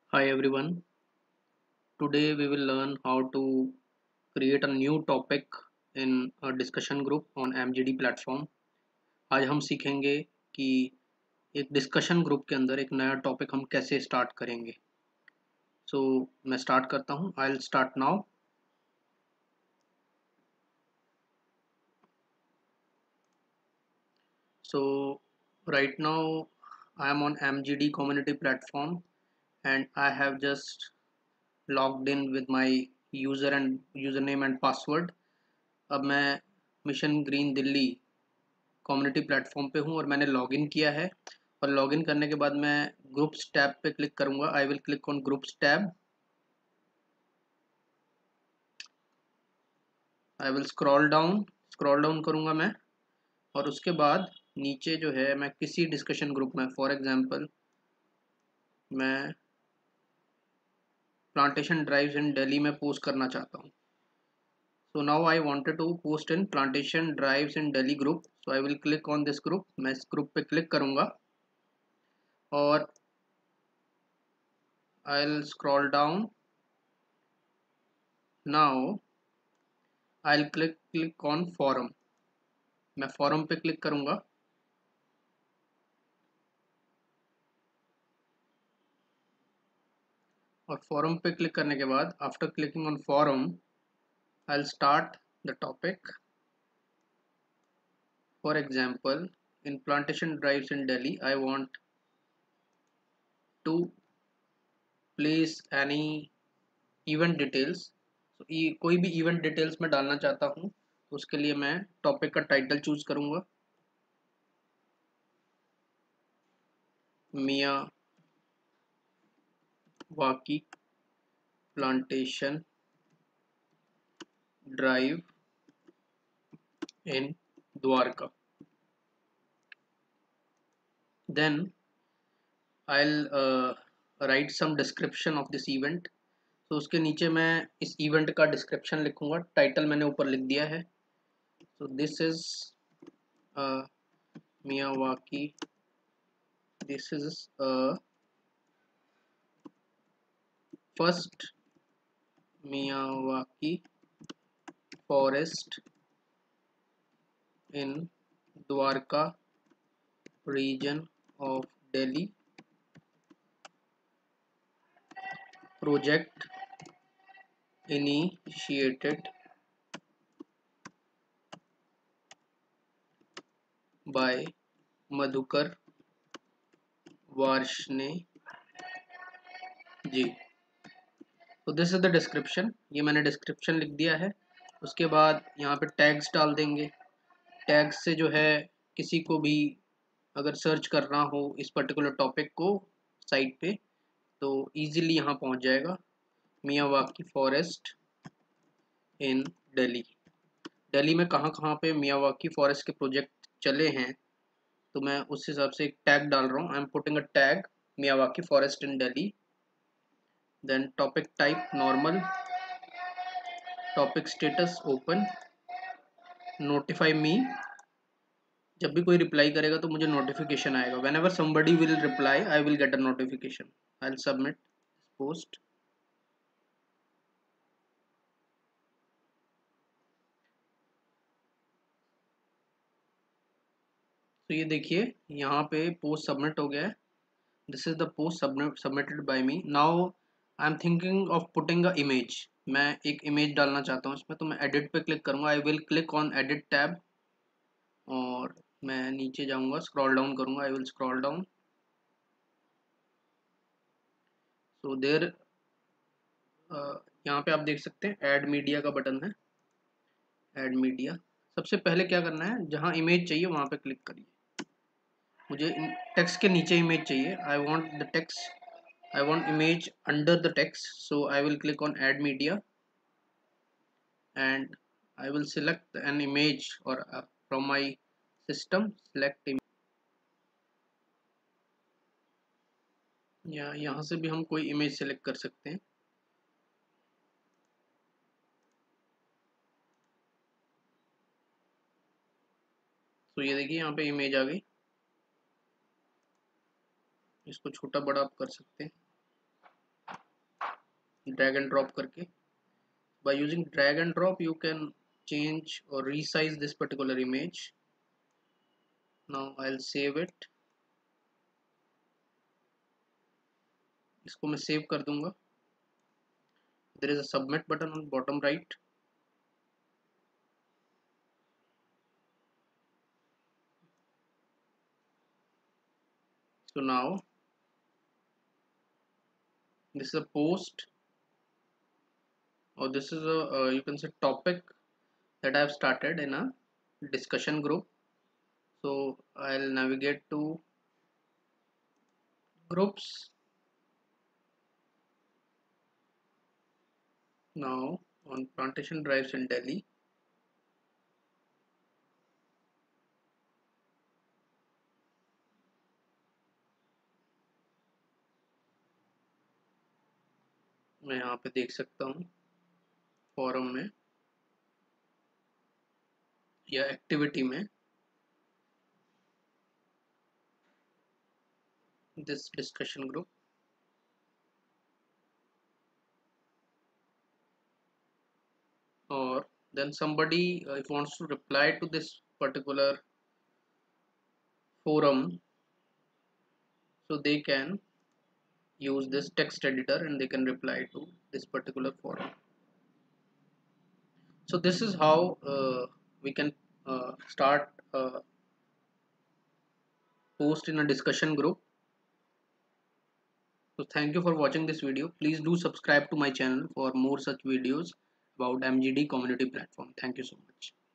Hi everyone. Today we will learn how to create a new topic in a discussion group on MGD platform. आज हम सीखेंगे कि एक discussion group के अंदर एक नया टॉपिक हम कैसे स्टार्ट करेंगे. सो मैं स्टार्ट करता हूँ. I will start now. So right now I am on MGD community platform and I have just logged in with my username and password. अब मैं mission green Delhi community platform पे हूँ और मैंने लॉगिन किया है. और लॉगिन करने के बाद मैं ग्रुप्स टैब पे क्लिक करूँगा. I will click on groups tab. I will scroll down करूँगा मैं. और उसके बाद नीचे जो है मैं किसी डिस्कशन ग्रुप में, फॉर एग्जांपल मैं प्लांटेशन ड्राइव्स इन दिल्ली में पोस्ट करना चाहता हूँ. So now I wanted to post in plantation drives in Delhi group. So I will click on this group. मैं इस ग्रुप पे क्लिक करूँगा और I will scroll down. Now I will click on forum. मैं forum पे click करूँगा. और forum पे क्लिक करने के बाद after clicking on forum I will start the topic. For example in plantation drives in Delhi I want to place any event details. कोई भी इवेंट डिटेल्स मैं डालना चाहता हूँ तो उसके लिए मैं टॉपिक का टाइटल चूज करूँगा. Miyawaki plantation drive in Dwarka. Then I will write some description of this event. तो उसके नीचे मैं इस इवेंट का डिस्क्रिप्शन लिखूंगा. टाइटल मैंने ऊपर लिख दिया है. So this is Miyawaki. This is first Miyawaki forest in Dwarka region of Delhi. Project initiated by Madhukar Varshney ji. तो दिस इज द डिस्क्रिप्शन. ये मैंने डिस्क्रिप्शन लिख दिया है. उसके बाद यहाँ पे टैग्स डाल देंगे. टैग्स से जो है किसी को भी अगर सर्च करना हो इस पर्टिकुलर टॉपिक को साइट पे तो इजीली यहाँ पहुँच जाएगा. Miyawaki forest in Delhi. Delhi में कहाँ कहाँ पे मियावाकी फॉरेस्ट के प्रोजेक्ट चले हैं तो मैं उस हिसाब से एक टैग डाल रहा हूँ. I am putting a tag Miyawaki forest in Delhi. Then topic type normal. Topic status open. Notify me. जब भी कोई रिप्लाई करेगा तो मुझे नोटिफिकेशन आएगा. Whenever somebody will reply I will get a notification. I will submit post. तो ये देखिए यहाँ पे पोस्ट सबमिट हो गया है. This is the post submitted by me. Now I am thinking of putting a image. मैं एक इमेज डालना चाहता हूँ इसमें. तो मैं एडिट पे क्लिक करूँगा. I will click on edit tab और मैं नीचे जाऊँगा, स्क्रॉल डाउन करूँगा. I will scroll down. So there यहाँ पे आप देख सकते हैं ऐड मीडिया का बटन है. Add media. सबसे पहले क्या करना है, जहाँ इमेज चाहिए वहाँ पे क्लिक करिए. मुझे टेक्स्ट के नीचे इमेज चाहिए. I want the text. I want image under the text, so I will click on add media and I will select an image or from my system select image. या यहाँ से भी हम कोई image select कर सकते हैं. तो ये देखिए यहाँ पे इमेज आ गई. इसको छोटा बड़ा आप कर सकते हैं. ड्रैग एंड ड्रॉप करके. By using drag and drop you can change or resize this particular image. Now I'll save it. इसको मैं सेव कर दूंगा. There is a submit button on bottom right. So now this is a post, or this is a you can say topic that I have started in a discussion group. So I'll navigate to groups. Now on plantation drives in Delhi. मैं यहाँ पे देख सकता हूँ forum में या activity में this discussion group. Or then somebody if wants to reply to this particular forum, so they can use this text editor and they can reply to this particular forum. So this is how we can start post in a discussion group. So thank you for watching this video. Please do subscribe to my channel for more such videos about MGD community platform. Thank you so much.